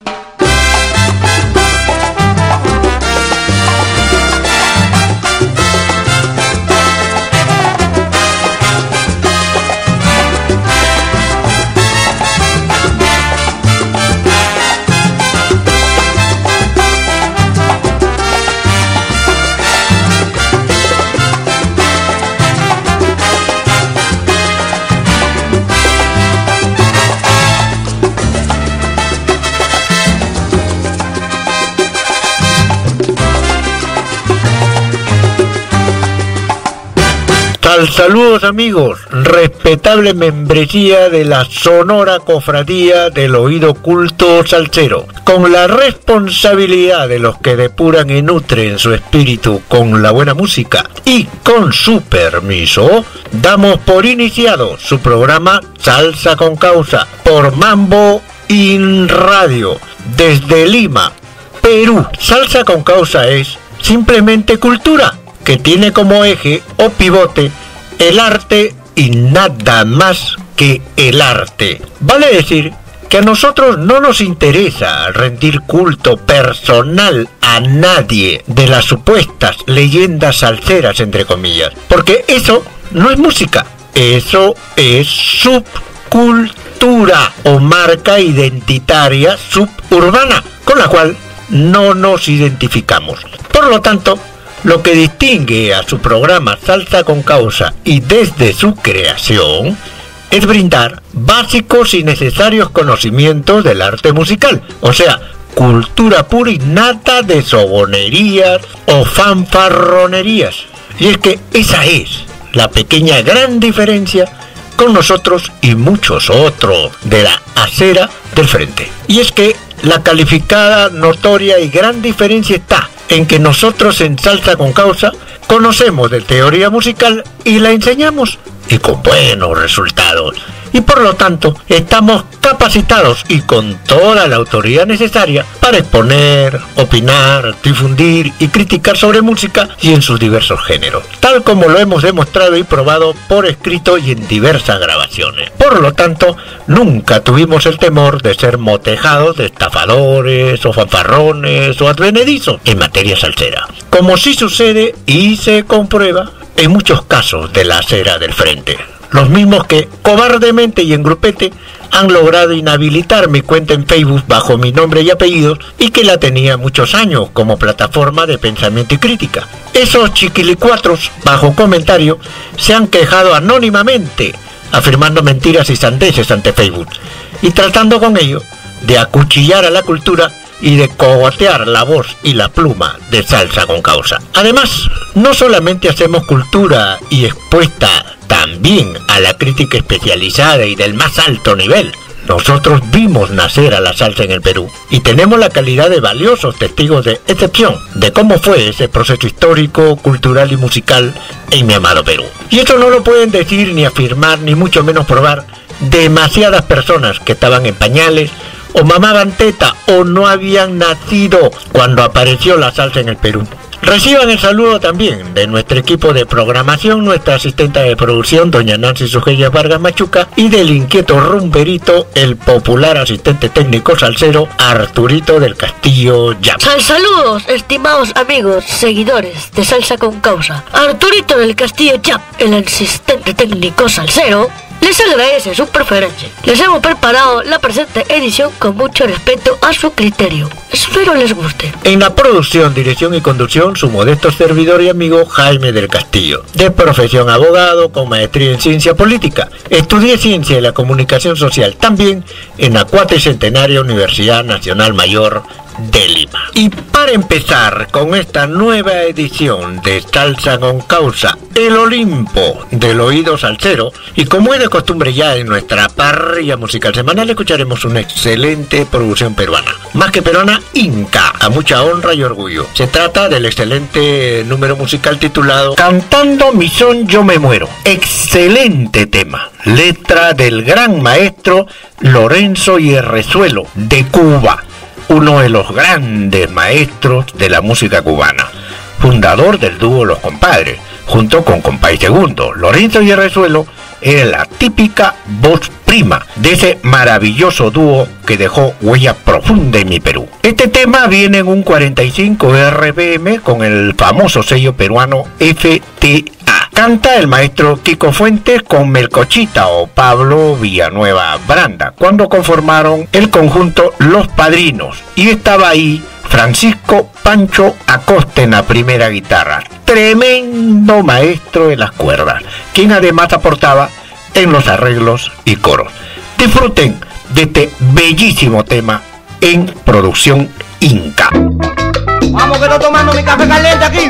Saludos amigos, respetable membresía de la Sonora Cofradía del Oído Culto Salsero. Con la responsabilidad de los que depuran y nutren su espíritu con la buena música y con su permiso, damos por iniciado su programa Salsa con Causa por Mambo In Radio desde Lima, Perú. Salsa con Causa es simplemente cultura que tiene como eje o pivote el arte y nada más que el arte. Vale decir que a nosotros no nos interesa rendir culto personal a nadie de las supuestas leyendas salseras, entre comillas, porque eso no es música, eso es subcultura o marca identitaria suburbana, con la cual no nos identificamos. Por lo tanto, lo que distingue a su programa Salsa con Causa y desde su creación es brindar básicos y necesarios conocimientos del arte musical, o sea, cultura pura y nada de sobonerías o fanfarronerías. Y es que esa es la pequeña gran diferencia con nosotros y muchos otros de la acera del frente. Y es que la calificada, notoria y gran diferencia está en que nosotros en Salsa con Causa conocemos de teoría musical y la enseñamos, y con buenos resultados. Y por lo tanto estamos capacitados y con toda la autoridad necesaria para exponer, opinar, difundir y criticar sobre música y en sus diversos géneros, tal como lo hemos demostrado y probado por escrito y en diversas grabaciones. Por lo tanto, nunca tuvimos el temor de ser motejados de estafadores o fanfarrones o advenedizos en materia salsera, como sí sucede y se comprueba en muchos casos de la acera del frente. Los mismos que cobardemente y en grupete han logrado inhabilitar mi cuenta en Facebook bajo mi nombre y apellidos y que la tenía muchos años como plataforma de pensamiento y crítica. Esos chiquilicuatros bajo comentario se han quejado anónimamente, afirmando mentiras y sandeces ante Facebook y tratando con ello de acuchillar a la cultura y de cogotear la voz y la pluma de Salsa con Causa. Además, no solamente hacemos cultura y expuesta también a la crítica especializada y del más alto nivel. Nosotros vimos nacer a la salsa en el Perú y tenemos la calidad de valiosos testigos de excepción de cómo fue ese proceso histórico, cultural y musical en mi amado Perú. Y eso no lo pueden decir ni afirmar ni mucho menos probar demasiadas personas que estaban en pañales o mamaban teta o no habían nacido cuando apareció la salsa en el Perú. Reciban el saludo también de nuestro equipo de programación, nuestra asistente de producción, doña Nancy Sujeya Vargas Machuca, y del inquieto rumberito, el popular asistente técnico salsero, Arturito del Castillo Yap. Saludos, estimados amigos, seguidores de Salsa con Causa. Arturito del Castillo Yap, el asistente técnico salsero, les agradece su preferencia. Les hemos preparado la presente edición con mucho respeto a su criterio. Espero les guste. En la producción, dirección y conducción, su modesto servidor y amigo Jaime del Castillo. De profesión abogado, con maestría en ciencia política. Estudié ciencia y la comunicación social también en la Cuatricentenaria Universidad Nacional Mayor de Lima. Y para empezar con esta nueva edición de Salsa con Causa, el Olimpo del oído salsero, y como es de costumbre ya en nuestra parrilla musical semanal, escucharemos una excelente producción peruana, más que peruana, inca, a mucha honra y orgullo. Se trata del excelente número musical titulado Cantando mi son yo me muero. Excelente tema, letra del gran maestro Lorenzo Hierrezuelo de Cuba, uno de los grandes maestros de la música cubana, fundador del dúo Los Compadres, junto con Compay Segundo. Lorenzo Hierrezuelo era la típica voz prima de ese maravilloso dúo que dejó huella profunda en mi Perú. Este tema viene en un 45 RPM con el famoso sello peruano FTA. Canta el maestro Kiko Fuentes con Melcochita o Pablo Villanueva Branda cuando conformaron el conjunto Los Padrinos, y estaba ahí Francisco Pancho Acosta en la primera guitarra, tremendo maestro de las cuerdas, quien además aportaba en los arreglos y coros. Disfruten de este bellísimo tema en producción Inca. Vamos que estoy tomando mi café caliente aquí.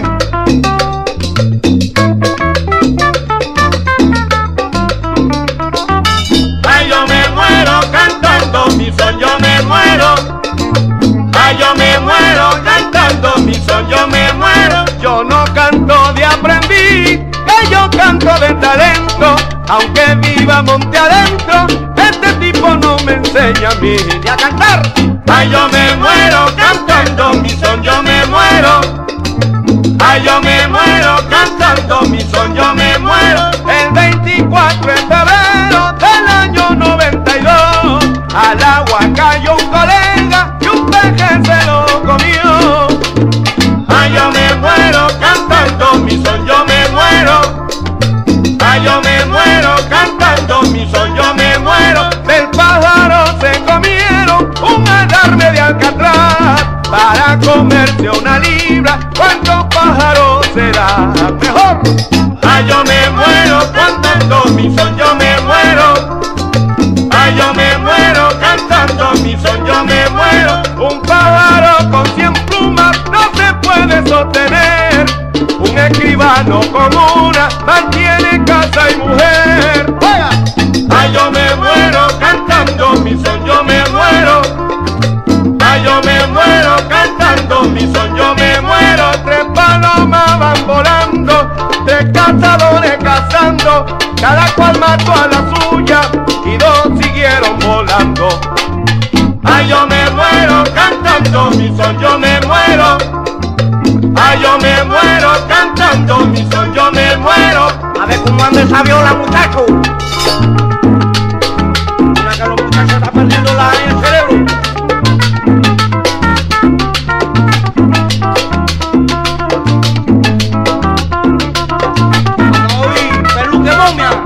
Ay, yo me muero cantando mi son, yo me muero. Ay, yo me muero cantando mi son, yo me muero. Yo no canto de aprendí, que yo canto de talento. Aunque viva monte adentro, este tipo no me enseña a mí ni a cantar. Ay, yo me muero cantando mi son, yo me muero. Ay, yo me muero cantando mi son, yo me muero. El 24 de febrero del año 92, al agua cayó un colega y un peje se lo comió. Ay, yo me muero cantando mi son, yo me muero. Ay, yo me muero cantando mi son, yo me muero. Del pájaro se comieron un alarme de alcatraz para comerse una libra. ¿Cuántos pájaros será mejor? Ay, yo me muero cantando mi son, yo me muero. Ay, yo me muero cantando mi son, yo me muero. Un pájaro con 100 plumas no se puede sostener. Un escribano con una mantiene casa y mujer. ¡Oiga! Ay, yo me muero cantando mi son, yo me muero. Ay, yo me muero cantando mi son, yo me muero. 3 palomas van volando, 3 cazadores cazando, cada cual mató a la suya y 2 siguieron volando. Ay, yo me muero cantando mi son, yo me muero. Ay, yo me muero cantando mi son, yo me muero. A ver cómo anda esa viola, muchacho. Mira que los muchachos están perdiendo el cerebro. Vamos a oír, peluque momia.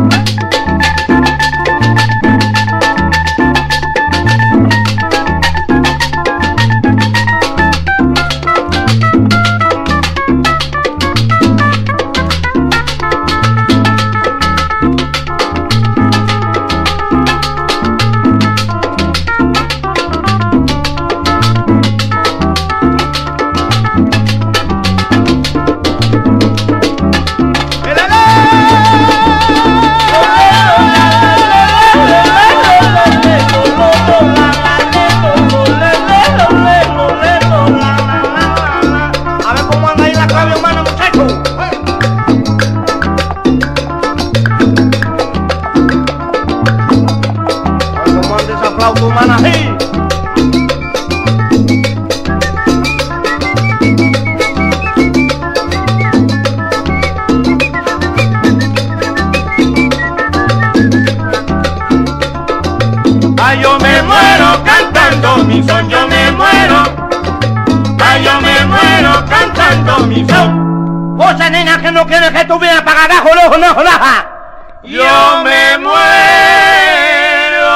Ay, yo me muero cantando mi son, yo me muero. Ay, yo me muero cantando mi son. Vos, nena, que no quieres que tú vienes para abajo, no jodas. Yo me muero.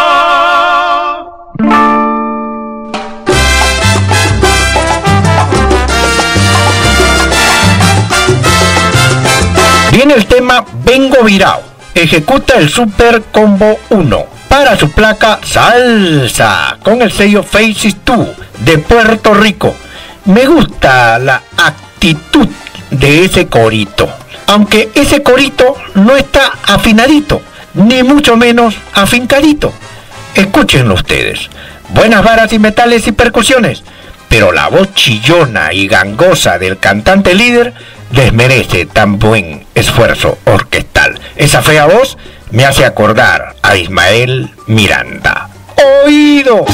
Viene el tema Vengo Virao. Ejecuta el Super Combo 1 para su placa Salsa con el sello Faces 2 de Puerto Rico. Me gusta la actitud de ese corito, aunque ese corito no está afinadito, ni mucho menos afincadito. Escúchenlo ustedes. Buenas varas y metales y percusiones, pero la voz chillona y gangosa del cantante líder desmerece tan buen esfuerzo orquestal. Esa fea voz me hace acordar a Ismael Miranda. ¡Oído!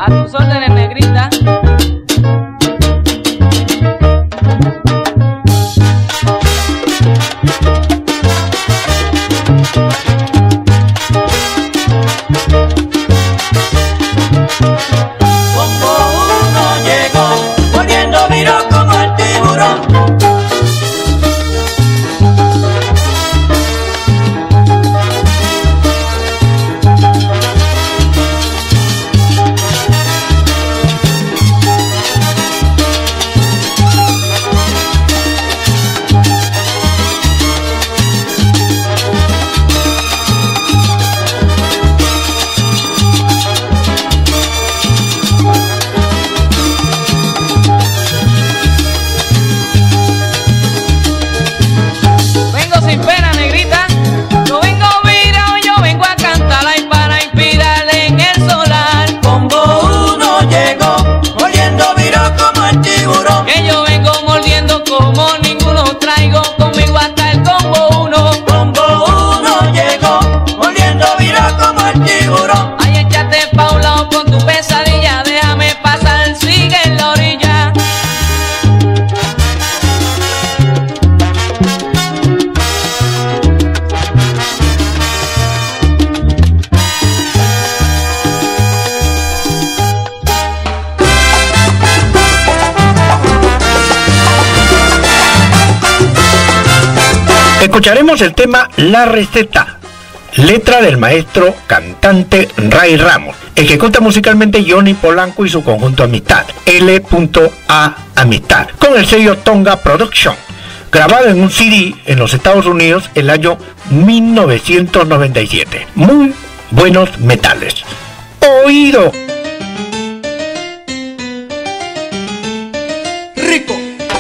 A tus órdenes, negrita. Escucharemos el tema La Receta, letra del maestro cantante Ray Ramos. Ejecuta musicalmente Johnny Polanco y su conjunto Amistad, L.A. Amistad, con el sello Tonga Production, grabado en un CD en los Estados Unidos el año 1997. Muy buenos metales. Oído. Rico.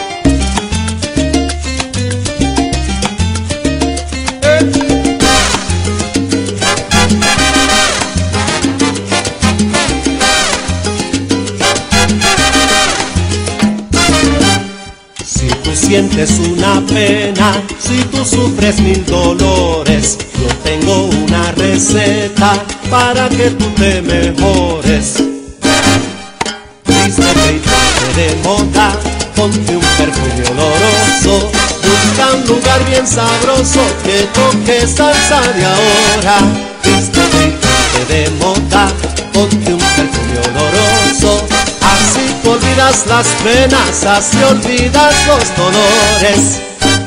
Sientes una pena, si tú sufres mil dolores, yo tengo una receta para que tú te mejores. Vístete y ponte de moda, ponte un perfume oloroso, busca un lugar bien sabroso que toque salsa de ahora. Vístete y ponte de moda, ponte un perfume oloroso, así tú olvidas las penas, así olvidas los dolores.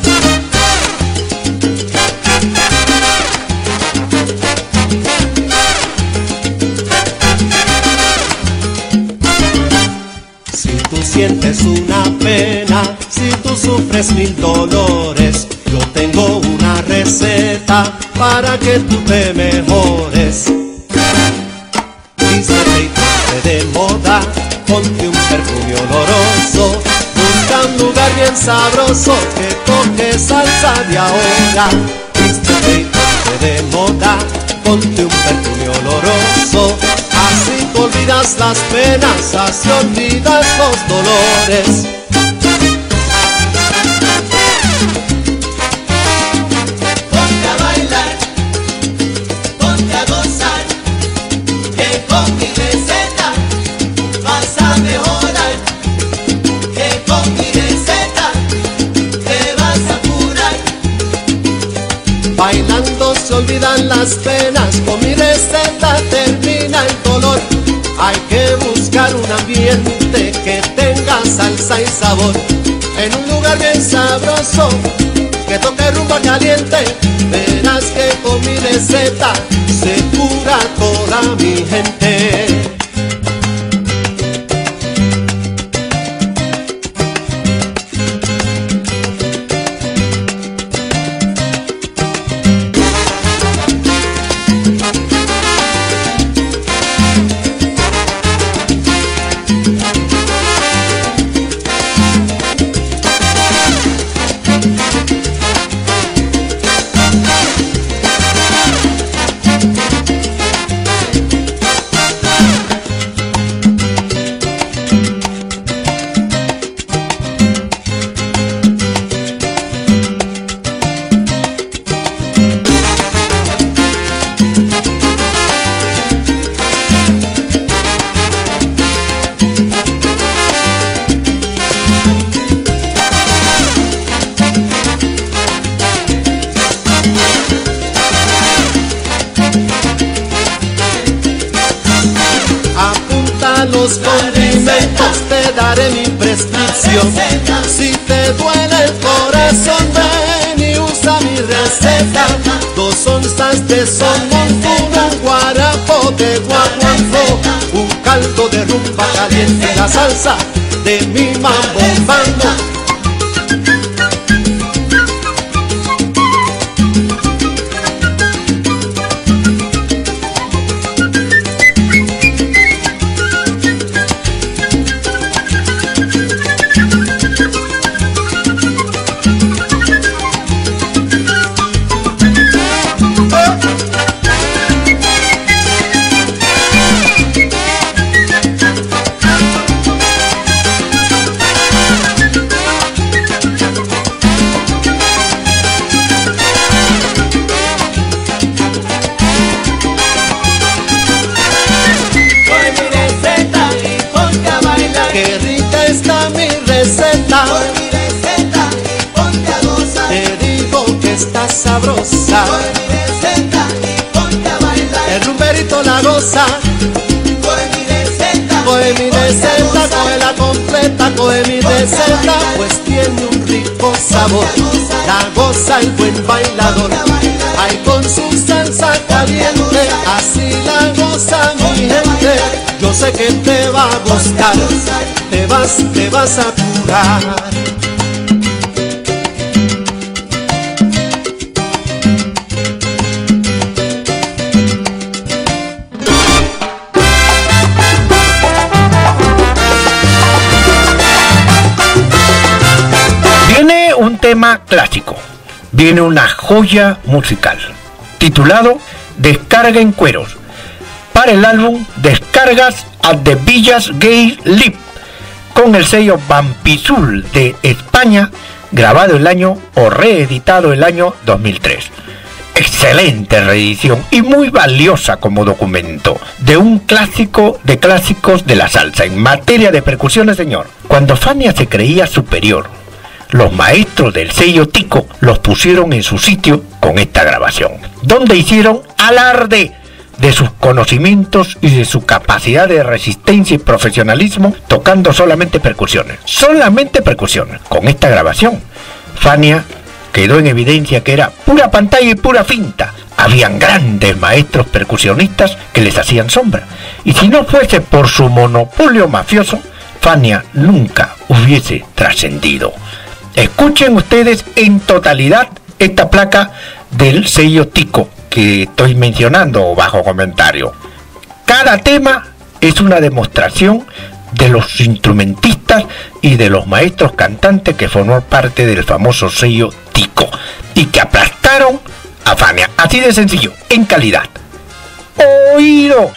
Si tú sientes una pena, si tú sufres mil dolores, yo tengo una receta para que tú te mejores. Vístete y ponte de moda, ponte un perfume oloroso, busca un lugar bien sabroso que toque salsa de ahora. Vístete y ponte de moda, ponte un perfume oloroso, así tú olvidas las penas, así olvidas los dolores. Ponte a bailar, ponte a gozar, que con mi receta vas a mejorar, que con mi receta te vas a curar. Bailando se olvidan las penas, con mi receta termina el dolor. Hay que buscar un ambiente que tenga salsa y sabor, en un lugar bien sabroso, que toque rumba caliente. Verás que con mi receta se cura toda mi gente. para los condimentos te daré mi prescripción. Si te duele el corazón, ven y usa mi receta. 2 onzas de somontuno, un guarapo de guaguancó, un caldo de rumba caliente, la salsa de mi mambo mambo. Qué rica está mi receta, por mi receta y ponte a gozar. te digo que está sabrosa, Por mi receta y ponte a bailar. el rumberito la goza. Por mi receta, Coge mi y ponte a receta, gozar. coge la completa, coge mi receta, pues tiene un rico sabor, la goza el buen bailador. Ay, con su salsa caliente, así la goza mi gente. Yo sé que te va a gustar, te vas a curar. Viene un tema clásico, viene una joya musical, titulado Descarga en Cueros, para el álbum Descargas at the Villas Gay Lip, con el sello Vampizul de España, grabado el año o reeditado el año 2003. Excelente reedición y muy valiosa como documento de un clásico de clásicos de la salsa en materia de percusiones, señor. Cuando Fania se creía superior, los maestros del sello Tico los pusieron en su sitio con esta grabación, donde hicieron alarde de sus conocimientos y de su capacidad de resistencia y profesionalismo tocando solamente percusiones. Con esta grabación, Fania quedó en evidencia que era pura pantalla y pura finta. Habían grandes maestros percusionistas que les hacían sombra, y si no fuese por su monopolio mafioso, Fania nunca hubiese trascendido. Escuchen ustedes en totalidad esta placa del sello Tico que estoy mencionando bajo comentario. Cada tema es una demostración de los instrumentistas y de los maestros cantantes que formó parte del famoso sello Tico y que aplastaron a Fania, así de sencillo, en calidad. ¡Oído!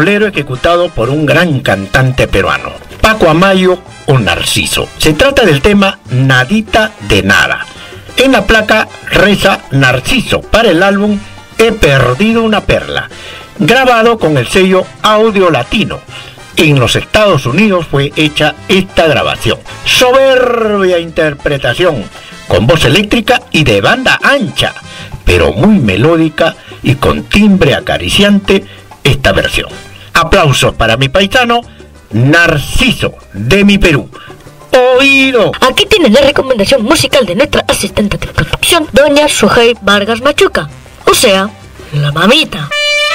bolero ejecutado por un gran cantante peruano, Paco Amayo o Narciso. Se trata del tema Nadita de Nada. En la placa reza Narciso para el álbum He Perdido una Perla, grabado con el sello Audio Latino. En los Estados Unidos fue hecha esta grabación. Soberbia interpretación, con voz eléctrica y de banda ancha, pero muy melódica y con timbre acariciante esta versión. Aplausos para mi paisano Narciso de mi Perú. ¡Oído! Aquí tienen la recomendación musical de nuestra asistente de producción, doña Sujei Vargas Machuca, o sea, la mamita.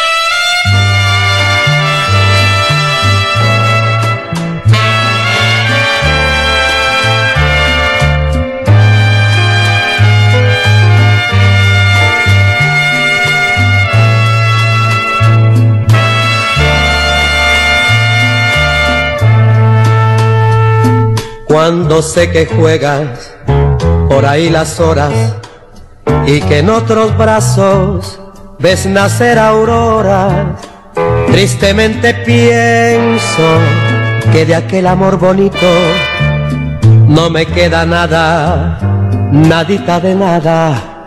Cuando sé que juegas por ahí las horas y que en otros brazos ves nacer auroras, tristemente pienso que de aquel amor bonito no me queda nada, nadita de nada.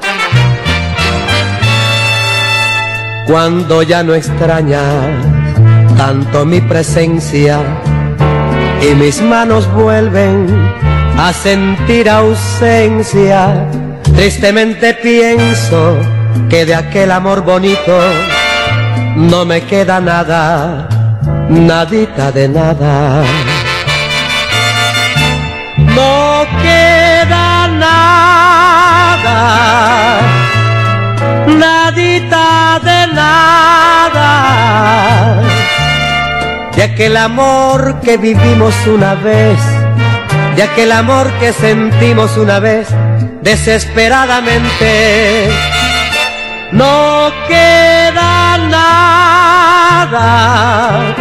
Cuando ya no extrañas tanto mi presencia y mis manos vuelven a sentir ausencia, tristemente pienso que de aquel amor bonito no me queda nada, nadita de nada. No queda nada, nadita de nada, de aquel amor que vivimos una vez, de aquel amor que sentimos una vez desesperadamente. No queda nada,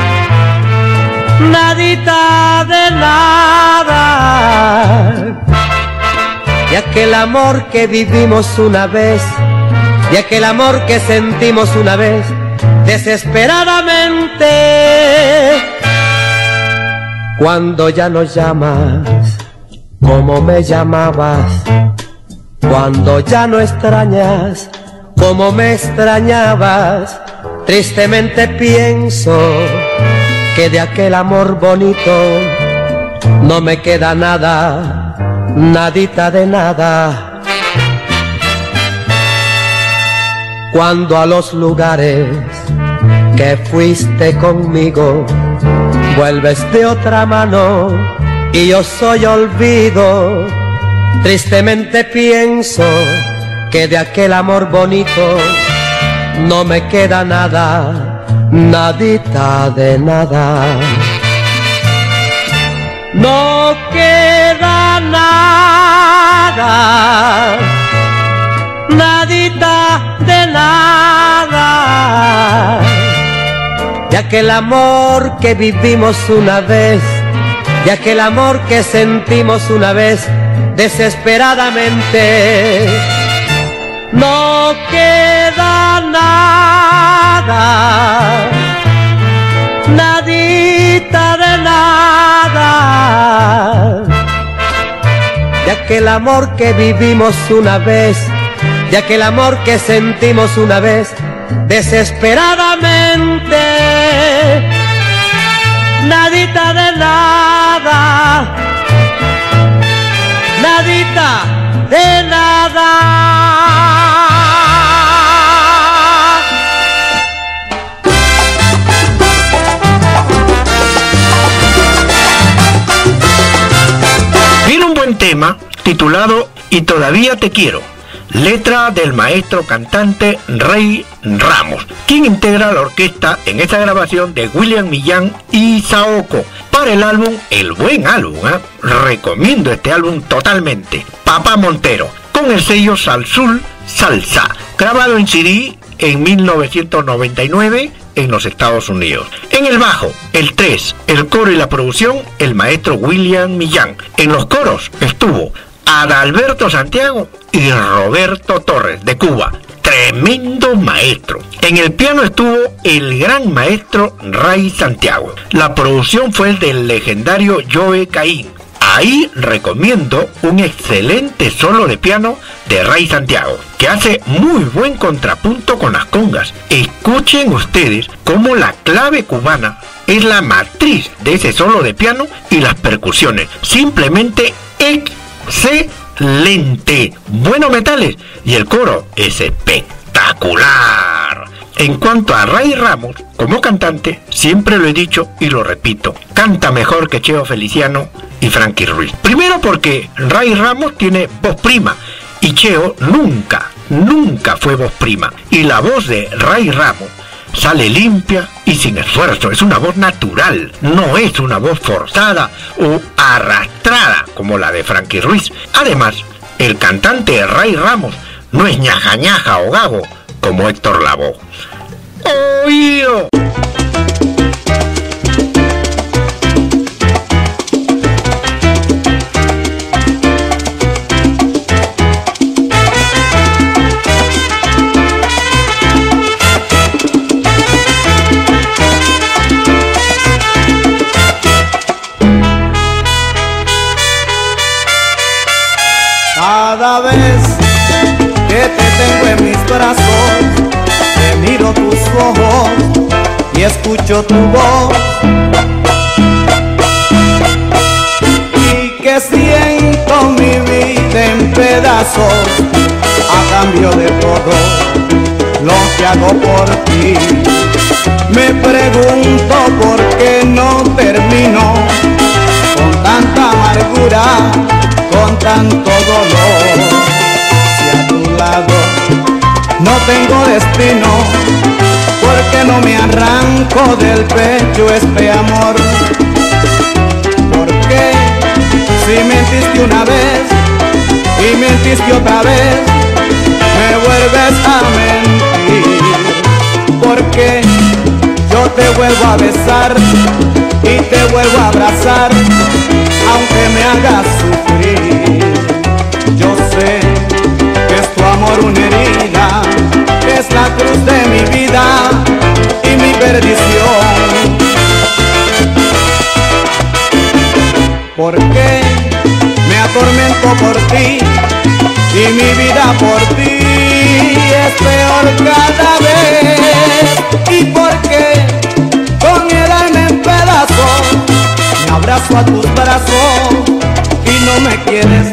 nadita de nada, de aquel amor que vivimos una vez, de aquel amor que sentimos una vez desesperadamente. Cuando ya no llamas como me llamabas, cuando ya no extrañas como me extrañabas, tristemente pienso que de aquel amor bonito no me queda nada, nadita de nada. Cuando a los lugares que fuiste conmigo vuelves de otra mano y yo soy olvido, tristemente pienso que de aquel amor bonito no me queda nada, nadita de nada. No queda nada, nadita de nada, de aquel amor que vivimos una vez, de aquel amor que sentimos una vez desesperadamente. No queda nada, nadita de nada, de aquel amor que vivimos una vez, de aquel amor que sentimos una vez desesperadamente. Nadita de nada, nadita de nada. Viene un buen tema titulado Y todavía te quiero, letra del maestro cantante Rey Ramos, quien integra la orquesta en esta grabación de William Millán y Saoko para el álbum El Buen Álbum. Recomiendo este álbum totalmente. Papá Montero, con el sello Salsul Salsa, grabado en CD en 1999 en los Estados Unidos. En el bajo, el 3, el coro y la producción, el maestro William Millán. En los coros estuvo Adalberto Santiago y Roberto Torres de Cuba. tremendo maestro. En el piano estuvo el gran maestro Ray Santiago. La producción fue del legendario Joe Caín. Ahí recomiendo un excelente solo de piano de Ray Santiago, que hace muy buen contrapunto con las congas. Escuchen ustedes cómo la clave cubana es la matriz de ese solo de piano y las percusiones. Simplemente excelente. Buenos metales y el coro es espectacular. En cuanto a Ray Ramos, como cantante, siempre lo he dicho y lo repito, canta mejor que Cheo Feliciano y Frankie Ruiz. Primero porque Ray Ramos tiene voz prima y Cheo nunca fue voz prima. Y la voz de Ray Ramos sale limpia y sin esfuerzo, es una voz natural, no es una voz forzada o arrastrada como la de Frankie Ruiz. Además, el cantante Ray Ramos no es ñaja ñaja o gago como Héctor Lavoe. ¡Oído! Cada vez que te tengo en mis brazos, te miro tus ojos y escucho tu voz, y que siento mi vida en pedazos a cambio de todo lo que hago por ti. Me pregunto por qué no termino con tanta amargura, con tanto dolor. Si a tu lado no tengo destino, ¿por qué no me arranco del pecho este amor? Porque si mentiste una vez y mentiste otra vez, me vuelves a mentir. Porque yo te vuelvo a besar y te vuelvo a abrazar, aunque me hagas sufrir. Yo sé que es tu amor una herida, que es la cruz de mi vida y mi perdición. Porque me atormento por ti y mi vida por ti es peor cada vez. Y porque con el alma en pedazos me abrazo a tus brazos y no me quieres.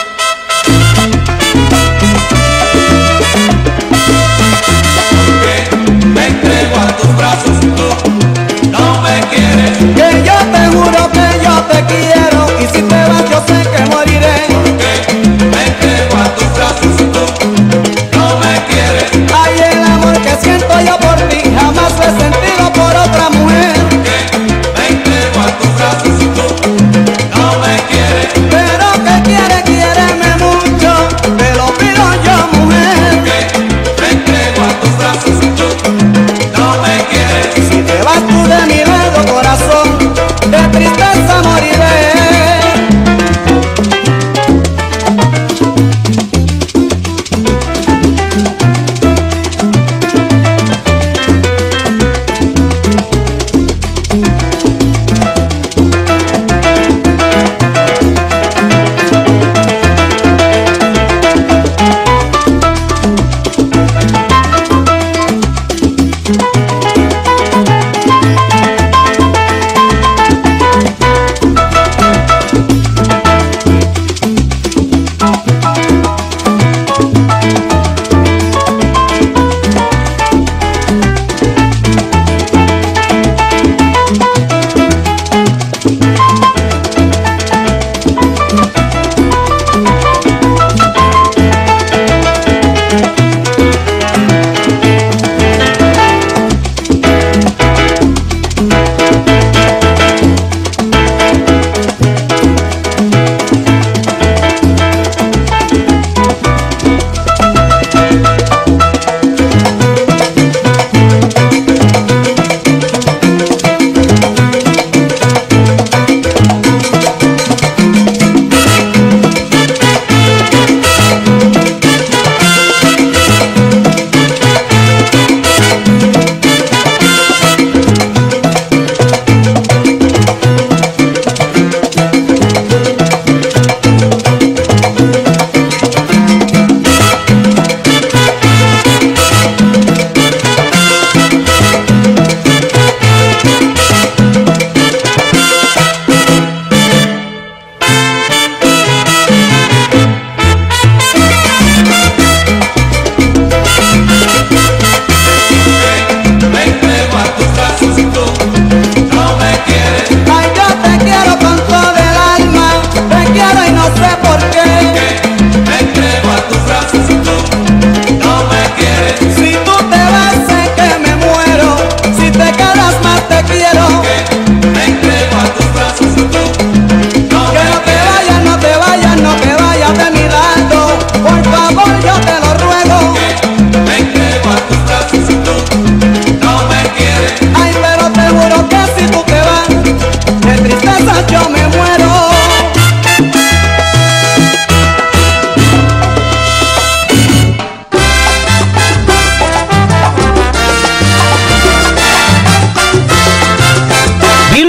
Porque me entrego a tus brazos y tú no me quieres. Que yo te juro que yo te quiero y si te vas yo sé que moriré. Porque me entrego a tus brazos y tú no me quieres. Ay, el amor que siento yo por ti jamás lo he sentido por otra mujer. Me entrego a tus brazos y tú no me quieres. Pero que quiéreme mucho, te lo pido yo, mujer. Me entrego a tus brazos y tú no me quieres. Si te vas tú de mi lado, corazón, de tristeza moriré.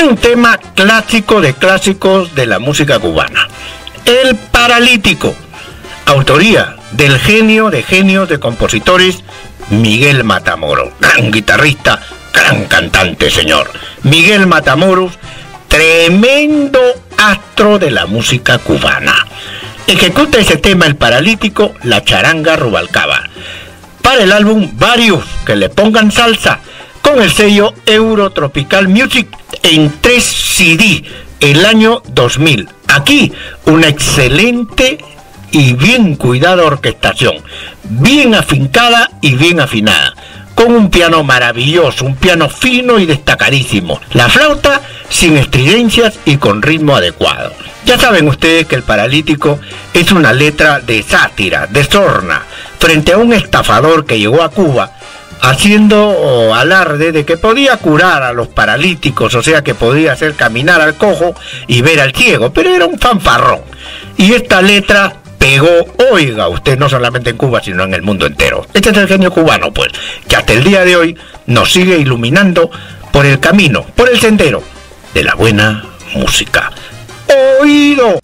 un tema clásico de clásicos de la música cubana. El Paralítico, autoría del genio de genios de compositores Miguel Matamoros, gran guitarrista, gran cantante, señor. Miguel Matamoros, tremendo astro de la música cubana. Ejecuta ese tema, El Paralítico, la charanga Rubalcaba, para el álbum Varios que le pongan salsa, con el sello Eurotropical Music en 3 CD, el año 2000. Aquí una excelente y bien cuidada orquestación, bien afincada y bien afinada, con un piano maravilloso, un piano fino y destacadísimo, la flauta sin estridencias y con ritmo adecuado. Ya saben ustedes que El Paralítico es una letra de sátira, de sorna, frente a un estafador que llegó a Cuba haciendo alarde de que podía curar a los paralíticos, o sea que podía hacer caminar al cojo y ver al ciego, pero era un fanfarrón. Y esta letra pegó, oiga usted, no solamente en Cuba, sino en el mundo entero. Este es el genio cubano, pues, que hasta el día de hoy nos sigue iluminando por el camino, por el sendero de la buena música. ¡Oído!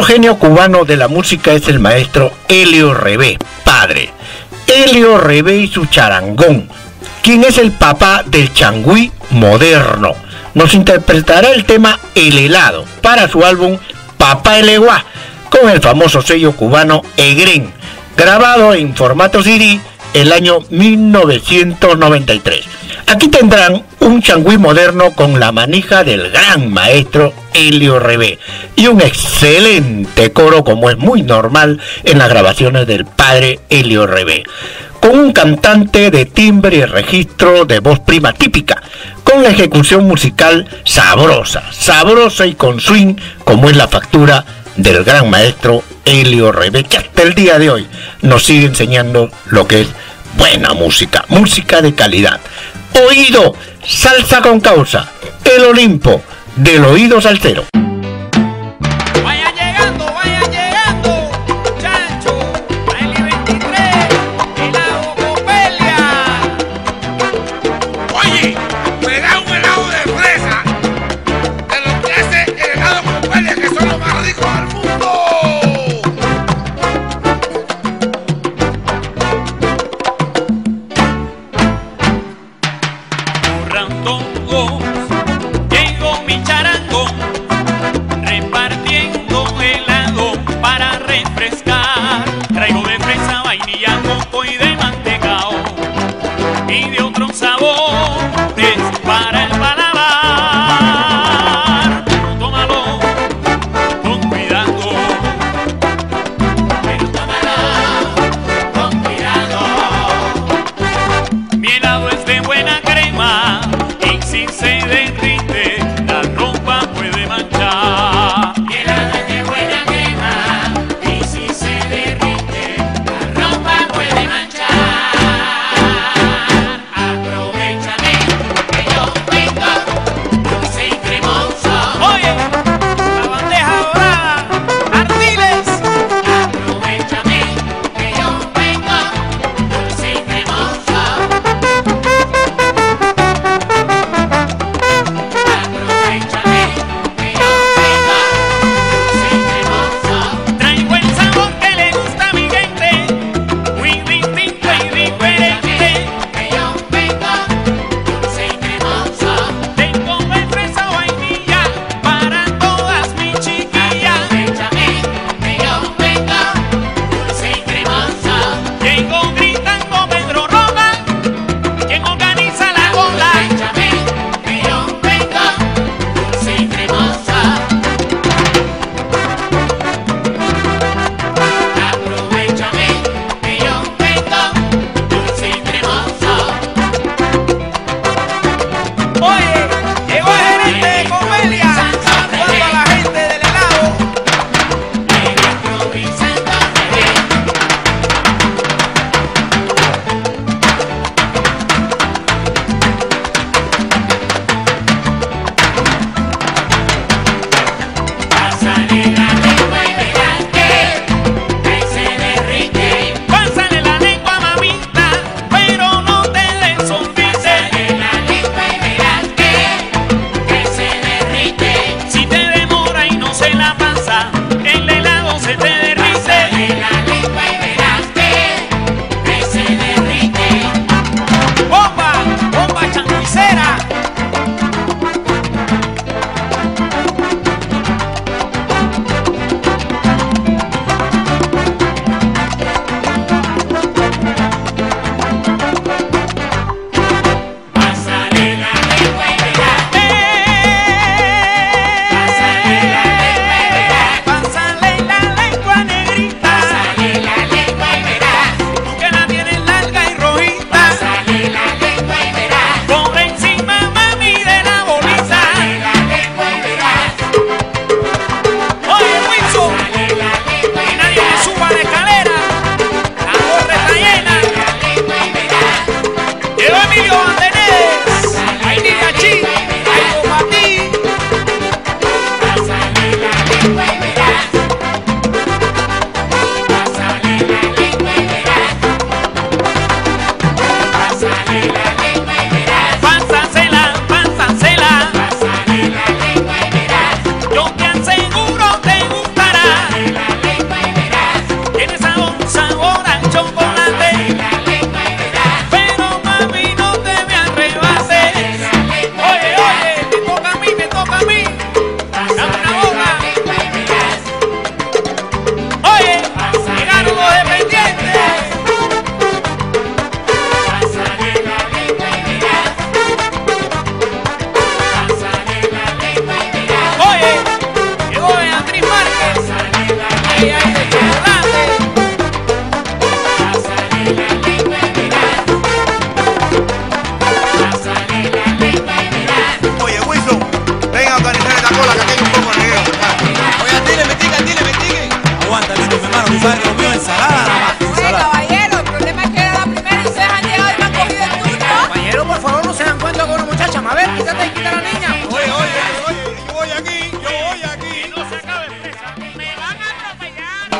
genio cubano de la música es el maestro Helio Rebé, padre. Helio Rebé y su charangón, quien es el papá del changüí moderno. Nos interpretará el tema El Helado para su álbum Papá Eleguá, con el famoso sello cubano Egren, grabado en formato CD el año 1993. Aquí tendrán un changüí moderno con la manija del gran maestro Helio Rebé y un excelente coro, como es muy normal en las grabaciones del padre Helio Rebé, con un cantante de timbre y registro de voz prima típica, con la ejecución musical sabrosa y con swing, como es la factura del gran maestro Helio Rebé, que hasta el día de hoy nos sigue enseñando lo que es buena música, música de calidad. Oído, salsa con causa, el Olimpo del oído salsero. Vaya llegando, muchacho, Baile 23 y la Ocopelia. Oye, me da un helado de fresa, de lo que hace el helado Ocopelia, que son los más ricos del mundo. Llegó mi charangón Oye, Wilson, venga a organizar esta cola que tengo un poco de reguero. Oye, dile, me tigre. Aguanta, lindo, mi hermano, tú sabes que lo mío es ensalada nada más. Oye, Ensalada. caballero, el problema es que era la primera y ustedes han llegado y me han cogido el turno. Caballero, por favor, no se dan cuenta con una muchacha. A ver, quítate y quita a la niña. Oye, yo voy aquí. No se acabe presa. Me van a atropellar.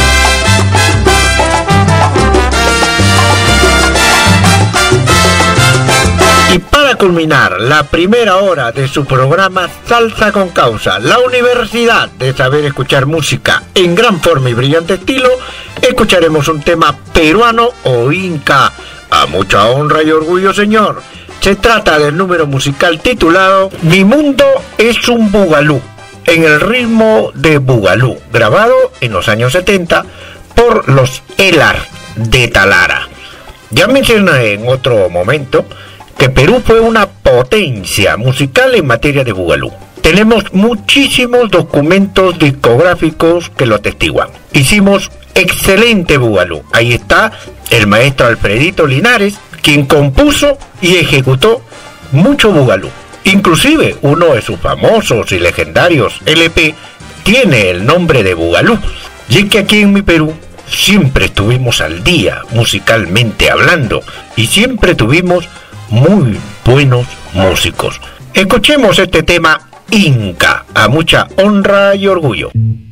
Y para culminar la primera hora de su programa Salsa con Causa, la Universidad de Saber Escuchar Música en gran forma y brillante estilo, escucharemos un tema peruano o inca. A mucha honra y orgullo, señor. Se trata del número musical titulado Mi Mundo es un Bugalú, en el ritmo de Bugalú, grabado en los años 70 por los Elar de Talara. Ya mencioné en otro momento que Perú fue una potencia musical en materia de bugalú. Tenemos muchísimos documentos discográficos que lo atestiguan. Hicimos excelente bugalú. Ahí está el maestro Alfredito Linares, quien compuso y ejecutó mucho bugalú. Inclusive uno de sus famosos y legendarios LP tiene el nombre de Bugalú. Y es que aquí en mi Perú siempre estuvimos al día musicalmente hablando y siempre tuvimos muy buenos músicos. Escuchemos este tema Inca, a mucha honra y orgullo.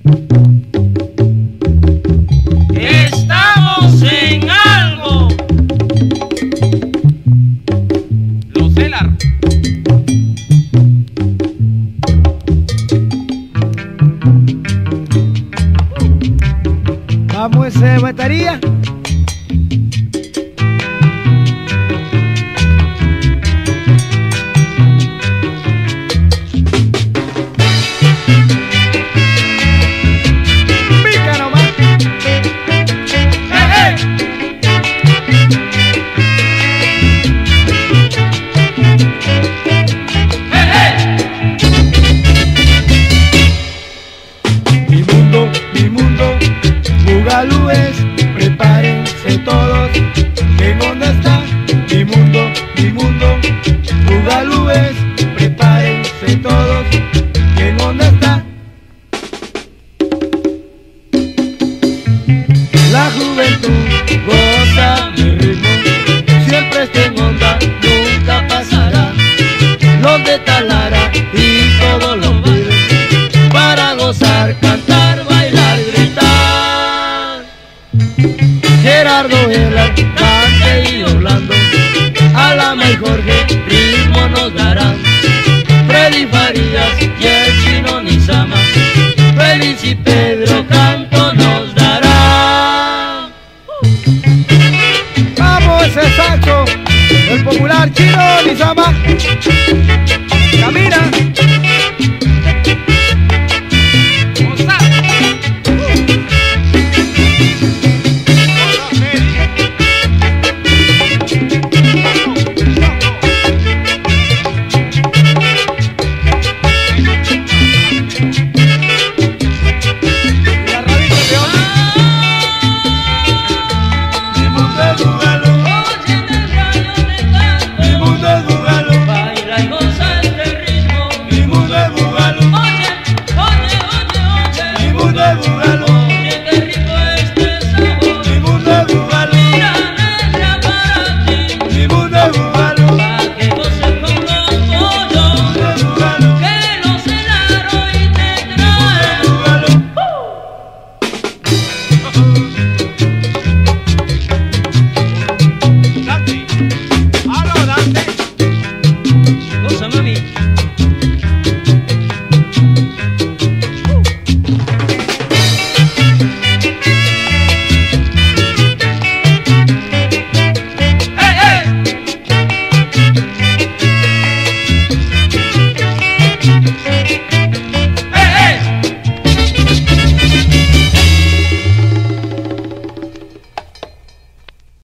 Estamos en algo. Los Elar. Vamos, ese batería. Prepárense todos, ¿en dónde está? Mi mundo, bugalúes, prepárense todos, ¿en dónde está? La juventud goza de ritmo, siempre está en onda, nunca pasará. Los de Talara y todos los pibes, para gozar, cantar, bailar, gritar. Gerardo Elar